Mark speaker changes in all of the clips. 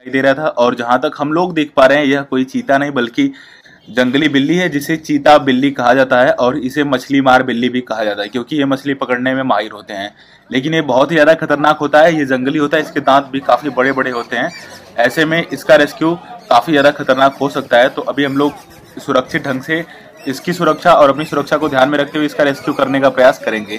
Speaker 1: दिखाई दे रहा था। और जहां तक हम लोग देख पा रहे हैं यह कोई चीता नहीं बल्कि जंगली बिल्ली है, जिसे चीता बिल्ली कहा जाता है और इसे मछली मार बिल्ली भी कहा जाता है क्योंकि ये मछली पकड़ने में माहिर होते हैं। लेकिन ये बहुत ही ज़्यादा खतरनाक होता है, ये जंगली होता है, इसके दांत भी काफ़ी बड़े बड़े होते हैं। ऐसे में इसका रेस्क्यू काफ़ी ज़्यादा खतरनाक हो सकता है। तो अभी हम लोग सुरक्षित ढंग से इसकी सुरक्षा और अपनी सुरक्षा को ध्यान में रखते हुए इसका रेस्क्यू करने का प्रयास करेंगे।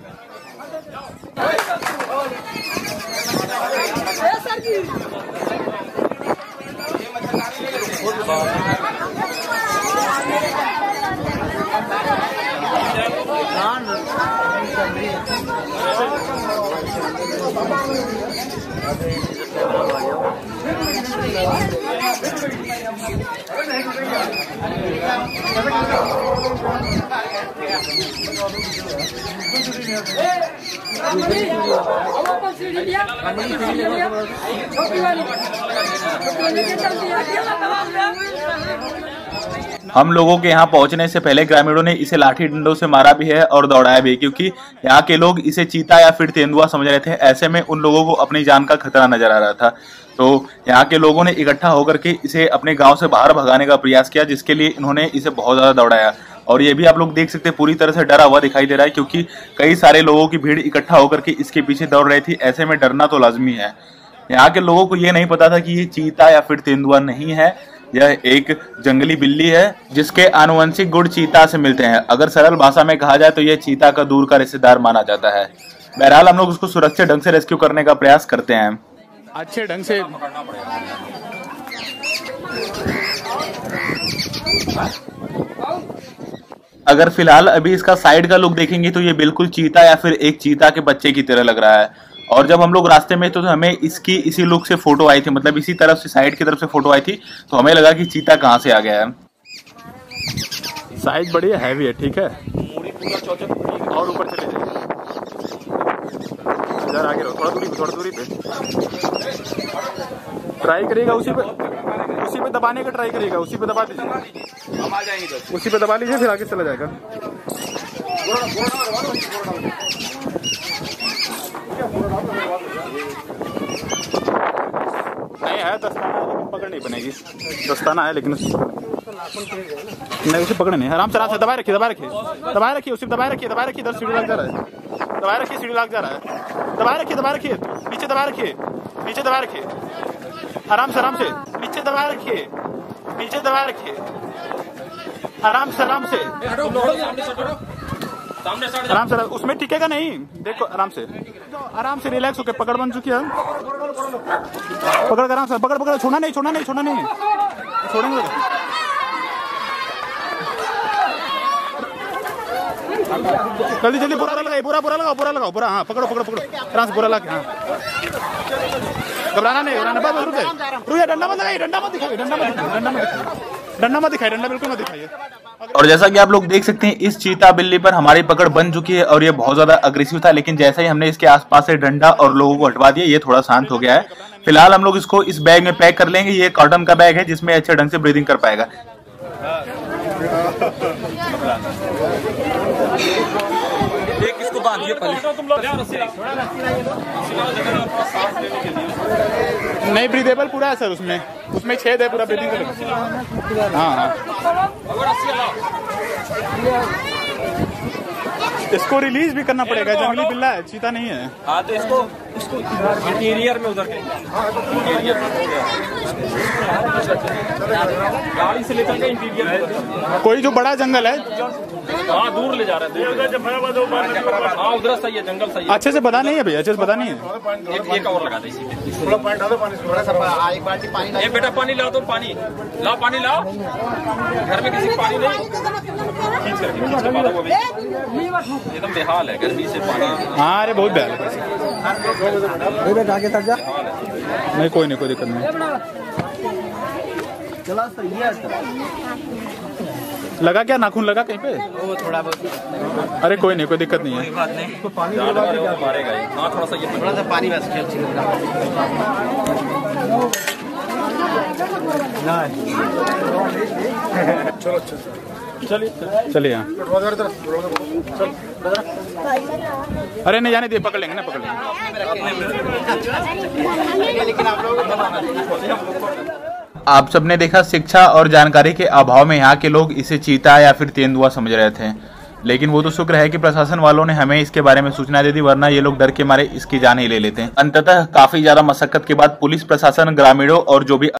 Speaker 1: हम लोगों के यहाँ पहुंचने से पहले ग्रामीणों ने इसे लाठी डंडों से मारा भी है और दौड़ाया भी, क्योंकि यहाँ के लोग इसे चीता या फिर तेंदुआ समझ रहे थे। ऐसे में उन लोगों को अपनी जान का खतरा नजर आ रहा था। तो यहाँ के लोगों ने इकट्ठा होकर के इसे अपने गांव से बाहर भगाने का प्रयास किया, जिसके लिए इन्होंने इसे बहुत ज्यादा दौड़ाया। और ये भी आप लोग देख सकते हैं पूरी तरह से डरा हुआ दिखाई दे रहा है, क्योंकि कई सारे लोगों की भीड़ इकट्ठा होकर के इसके पीछे दौड़ रही थी। ऐसे में डरना तो लाजमी है। यहाँ के लोगों को ये नहीं पता था कि ये चीता या फिर तेंदुआ नहीं है, यह एक जंगली बिल्ली है जिसके आनुवंशिक गुण चीता से मिलते हैं। अगर सरल भाषा में कहा जाए तो यह चीता का दूर का रिश्तेदार माना जाता है। बहरहाल हम लोग उसको सुरक्षित ढंग से रेस्क्यू करने का प्रयास करते हैं। अच्छे ढंग से अगर फिलहाल अभी इसका साइड का लुक देखेंगे तो ये बिल्कुल चीता या फिर एक चीता के बच्चे की तरह लग रहा है। और जब हम लोग रास्ते में तो हमें इसकी इसी लुक से फोटो आई थी, मतलब इसी तरफ से साइड की तरफ से फोटो आई थी, तो हमें लगा कि चीता कहाँ से आ गया है। साइज बड़ी हैवी है, ठीक है, और ऊपर चले जाइए, इधर आगे रहो, थोड़ा दूरी पे ट्राई करिएगा, उसी पे दबाने का ट्राई करिएगा, उसी पे दबा दीजिए, हम आ जाएंगे, उसी पे दबा लीजिए, फिर आगे चला जाएगा। नहीं है दस्ताना, लेकिन पकड़ नहीं बनेगी। दस्ताना है लेकिन नहीं, उसे पकड़ नहीं। आराम से दबाए रखिए, उसे दबाए रखिए, इधर सीढ़ी लग जा रहा है, दबाए रखिए, सीढ़ी लग जा रहा है, दबाए रखिए, नीचे दबाए रखिए, आराम से नीचे दबाए रखिए, आराम से उसमें टिकेगा नहीं, देखो आराम से रिलैक्स होके पकड़ बन चुकी है, पकड़ आराम से, पकड़, छोड़ना नहीं, छोड़ेंगे। जल्दी पूरा लगाओ, हाँ, पकड़ो, आराम से पूरा लगा, हाँ, घबराना नहीं, रुक, डंडा मत दिखाइए, डंडा बिल्कुल मत दिखाइए। और जैसा कि आप लोग देख सकते हैं इस चीता बिल्ली पर हमारी पकड़ बन चुकी है और ये बहुत ज्यादा अग्रेसिव था, लेकिन जैसे ही हमने इसके आसपास से डंडा और लोगों को हटवा दिया ये थोड़ा शांत हो गया है। फिलहाल हम लोग इसको इस बैग में पैक कर लेंगे। ये कॉटन का बैग है जिसमें अच्छे ढंग से ब्रीदिंग कर पाएगा। इसको बांधिए नहीं, ब्रीदेबल पूरा है सर, उसमें छेद है, पूरा ब्रीदिंग कर। हाँ, इसको रिलीज भी करना पड़ेगा, जंगली बिल्ला है, चीता नहीं है। हाँ, तो इसको इंटीरियर में उधर गाड़ी से लेकर के इंटीरियर, कोई जो बड़ा जंगल है, हाँ, दूर ले जा रहा है, हाँ, उधर सही है, जंगल सही है। अच्छे से पता नहीं है भैया, अच्छे से पता नहीं है। एक और लगा दे, एक बाल्टी पानी, ये बेटा पानी लाओ, तो पानी लाओ, घर में किसी पानी नहीं, खींच करके एकदम बेहाल है गर्मी से पानी। हाँ, अरे बहुत बेहाल है, आगे तक जा, नहीं कोई दिक्कत नहीं। चला सही है, लगा क्या, नाखून लगा कहीं पे? वो थोड़ा बहुत। अरे कोई नहीं, कोई दिक्कत नहीं है, कोई बात नहीं। तो पानी मारेगा ही। हाँ, थोड़ा सा पानी बस चलो अच्छा। चलिए यहाँ। अरे नहीं जाने दे, पकड़ लेंगे ना, पकड़ लेंगे। आप सबने देखा, शिक्षा और जानकारी के अभाव में यहाँ के लोग इसे चीता या फिर तेंदुआ समझ रहे थे, लेकिन वो तो शुक्र है कि प्रशासन वालों ने हमें इसके बारे में सूचना दे दी, वरना ये लोग डर के मारे इसकी जान ही ले लेते हैं। अंततः काफी ज्यादा मशक्कत के बाद पुलिस प्रशासन, ग्रामीणों और जो भी